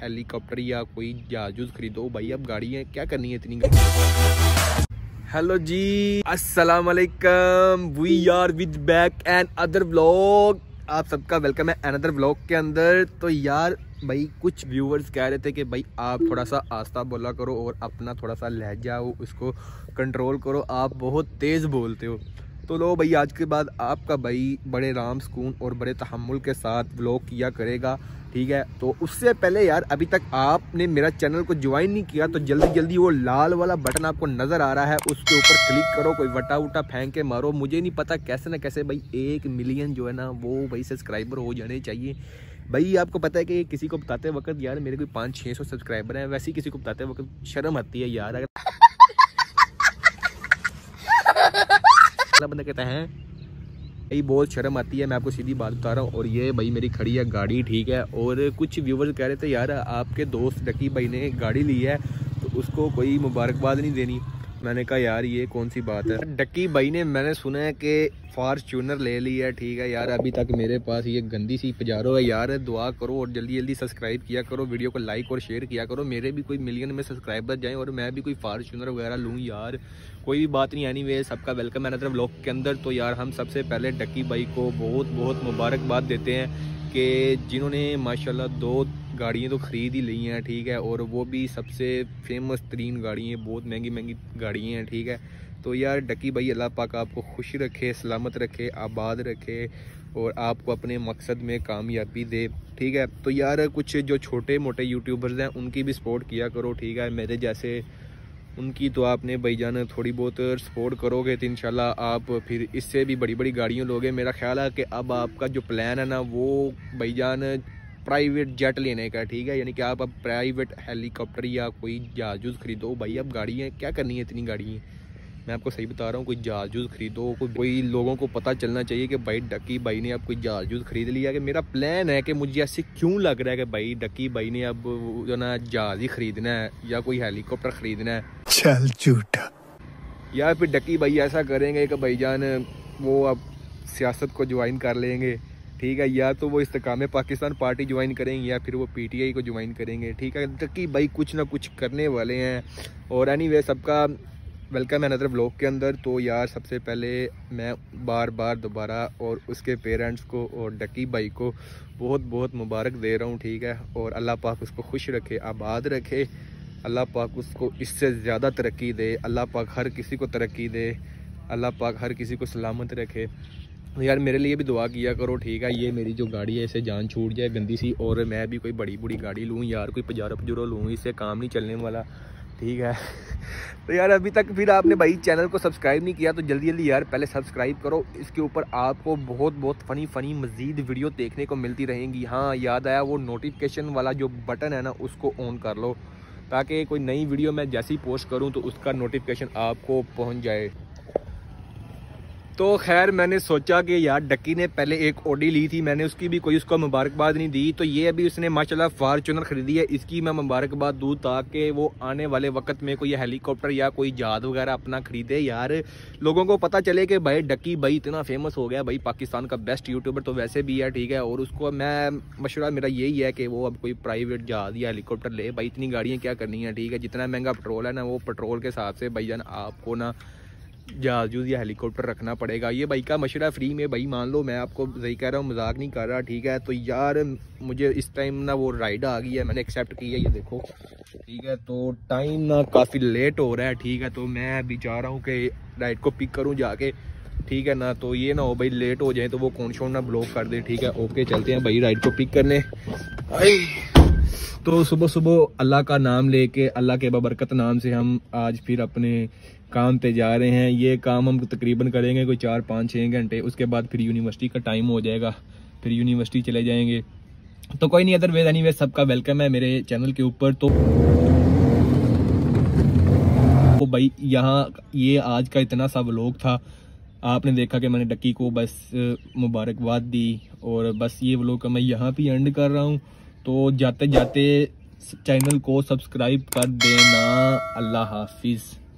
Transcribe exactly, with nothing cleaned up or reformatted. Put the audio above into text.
Helicopter या कोई जहाज खरीदो भाई, अब गाड़ी है क्या करनी है इतनी। हेलो जी, अस्सलाम वालेकुम, we are with back and other vlog. आप सबका वेलकम है अनदर व्लॉग के अंदर। तो यार भाई कुछ व्यूवर्स कह रहे थे कि भाई आप थोड़ा सा आस्ता बोला करो और अपना थोड़ा सा लहजा हो उसको कंट्रोल करो, आप बहुत तेज़ बोलते हो। तो लो भाई आज के बाद आपका भाई बड़े राम सुकून और बड़े तहम्मुल के साथ व्लॉग किया करेगा, ठीक है। तो उससे पहले यार अभी तक आपने मेरा चैनल को ज्वाइन नहीं किया तो जल्दी जल्दी वो लाल वाला बटन आपको नज़र आ रहा है उसके ऊपर क्लिक करो, कोई वटा उटा फेंक के मारो, मुझे नहीं पता कैसे ना कैसे भाई एक मिलियन जो है ना वो भाई सब्सक्राइबर हो जाने चाहिए। भाई आपको पता है कि किसी को बताते वक्त यार मेरे कोई पाँच छः सौ सब्सक्राइबर हैं, वैसे ही किसी को बताते वक्त शर्म आती है यार। अगर बंदा कहता है भाई बहुत शर्म आती है, मैं आपको सीधी बात बता रहा हूँ। और ये भाई मेरी खड़ी है गाड़ी, ठीक है। और कुछ व्यूवर्स कह रहे थे यार आपके दोस्त डकी भाई ने गाड़ी ली है तो उसको कोई मुबारकबाद नहीं देनी। मैंने कहा यार ये कौन सी बात है, डकी भाई ने मैंने सुना है कि फॉर्च्यूनर ले ली है, ठीक है यार। अभी तक मेरे पास ये गंदी सी पजारो है यार, दुआ करो और जल्दी जल्दी सब्सक्राइब किया करो, वीडियो को लाइक और शेयर किया करो, मेरे भी कोई मिलियन में सब्सक्राइबर जाएं और मैं भी कोई फॉर्च्यूनर वगैरह लूँ यार। कोई भी बात नहीं, एनीवे सबका वेलकम है अनदर व्लॉग के अंदर। तो यार हम सबसे पहले डकी भाई को बहुत बहुत मुबारकबाद देते हैं कि जिन्होंने माशाल्लाह दो गाड़ियाँ तो ख़रीद ही ली हैं, ठीक है। और वो भी सबसे फेमस तरीन गाड़ियाँ, बहुत महंगी महंगी गाड़ियाँ हैं, ठीक है। तो यार डकी भाई अल्लाह पाक आपको खुश रखे, सलामत रखे, आबाद रखे और आपको अपने मकसद में कामयाबी दे, ठीक है। तो यार कुछ जो छोटे मोटे यूट्यूबर्स हैं उनकी भी सपोर्ट किया करो, ठीक है। मेरे जैसे उनकी तो आपने भाईजान थोड़ी बहुत सपोर्ट करोगे तो इंशाल्लाह आप फिर इससे भी बड़ी बड़ी गाड़ियाँ लोगे। मेरा ख्याल है कि अब आपका जो प्लान है ना वो भाईजान प्राइवेट जेट लेने का, ठीक है। यानी कि आप अब प्राइवेट हेलीकॉप्टर या कोई जहाज खरीदो भाई, अब गाड़ी है क्या करनी है इतनी गाड़ी है। मैं आपको सही बता रहा हूँ, कोई जहाज खरीदो, कोई कोई लोगों को पता चलना चाहिए कि भाई डकी भाई ने अब कोई जहाज खरीद लिया। कि मेरा प्लान है कि मुझे ऐसे क्यों लग रहा है कि भाई डकी भाई ने अब जो ना जहाज ही खरीदना है या कोई हेलीकॉप्टर खरीदना है। चल झूठा। या फिर डकी भाई ऐसा करेंगे कि भाईजान वो अब सियासत को ज्वाइन कर लेंगे, ठीक है। या तो वो इस्तेकाम पाकिस्तान पार्टी ज्वाइन करेंगे या फिर वो पीटीआई को ज्वाइन करेंगे, ठीक है। डकी भाई कुछ ना कुछ करने वाले हैं। और एनीवे सबका वेलकम है अनदर व्लॉग के अंदर। तो यार सबसे पहले मैं बार बार दोबारा और उसके पेरेंट्स को और डकी भाई को बहुत बहुत मुबारक दे रहा हूँ, ठीक है। और अल्लाह पाक उसको खुश रखे, आबाद रखे, अल्लाह पाक उसको इससे ज़्यादा तरक्की दे, अल्लाह पाक हर किसी को तरक्की दे, अल्लाह पाक हर किसी को सलामत रखे। तो यार मेरे लिए भी दुआ किया करो, ठीक है। ये मेरी जो गाड़ी है इसे जान छूट जाए गंदी सी और मैं भी कोई बड़ी बड़ी गाड़ी लूँ यार, कोई पजारो पजूरो लूँ, इससे काम नहीं चलने वाला, ठीक है। तो यार अभी तक फिर आपने भाई चैनल को सब्सक्राइब नहीं किया तो जल्दी जल्दी यार पहले सब्सक्राइब करो। इसके ऊपर आपको बहुत बहुत फ़नी फ़नी मज़ीद वीडियो देखने को मिलती रहेंगी। हाँ याद आया वो नोटिफिकेशन वाला जो बटन है ना उसको ऑन कर लो ताकि कोई नई वीडियो मैं जैसे ही पोस्ट करूँ तो उसका नोटिफिकेशन आपको पहुँच जाए। तो खैर मैंने सोचा कि यार डकी ने पहले एक ऑडी ली थी, मैंने उसकी भी कोई उसको मुबारकबाद नहीं दी। तो ये अभी उसने माशाल्लाह फॉर्च्यूनर खरीदी है, इसकी मैं मुबारकबाद दूँ ताकि वो आने वाले वक्त में कोई हेलीकॉप्टर या कोई जहाज वगैरह अपना खरीदे। यार लोगों को पता चले कि भाई डकी भाई इतना फेमस हो गया, भाई पाकिस्तान का बेस्ट यूट्यूबर तो वैसे भी है, ठीक है। और उसको मैं मशवरा मेरा यही है कि वो अब कोई प्राइवेट जहाज या हेलीकॉप्टर ले, भाई इतनी गाड़ियाँ क्या करनी है, ठीक है। जितना महंगा पेट्रोल है ना वो पेट्रोल के हिसाब से भाईजान आपको ना जहाज या हेलीकॉप्टर रखना पड़ेगा। ये भाई का मशवरा फ्री में, भाई मान लो मैं आपको सही कह रहा हूँ, मजाक नहीं कर रहा, ठीक है। तो यार मुझे इस टाइम ना वो राइड आ गई है, मैंने एक्सेप्ट की है, ये देखो, ठीक है। तो टाइम ना काफ़ी लेट हो रहा है, ठीक है। तो मैं अभी चाह रहा हूँ कि राइड को पिक करूँ जाके, ठीक है ना। तो ये ना हो भाई लेट हो जाए तो वो कौन शोन ना ब्लॉक कर दे, ठीक है। ओके चलते हैं भाई राइड को पिक करने। तो सुबह सुबह अल्लाह का नाम लेके, अल्लाह के बबरकत नाम से हम आज फिर अपने काम पे जा रहे हैं। ये काम हम तकरीबन करेंगे कोई चार पाँच छः घंटे, उसके बाद फिर यूनिवर्सिटी का टाइम हो जाएगा, फिर यूनिवर्सिटी चले जाएंगे। तो कोई नहीं, अदर वेज एनीवे सबका वेलकम है मेरे चैनल के ऊपर। तो तो भाई यहाँ ये आज का इतना सा व्लॉग था, आपने देखा कि मैंने डकी को बस मुबारकबाद दी और बस ये व्लॉग का मैं यहाँ पे एंड कर रहा हूँ। तो जाते जाते चैनल को सब्सक्राइब कर देना। अल्लाह हाफिज़।